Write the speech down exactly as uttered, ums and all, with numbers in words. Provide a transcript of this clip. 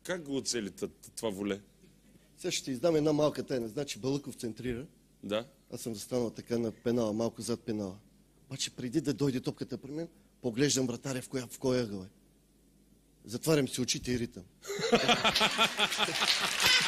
Как го оцели това воле? Сега ще ти издам една малка тайна. Значи Балъков центрира. Да. Аз съм застанал така на пенала, малко зад пенала. Обаче преди да дойде топката при мен, поглеждам вратаря в коя, в коя ъгъл е. Затварям си очите и ритам.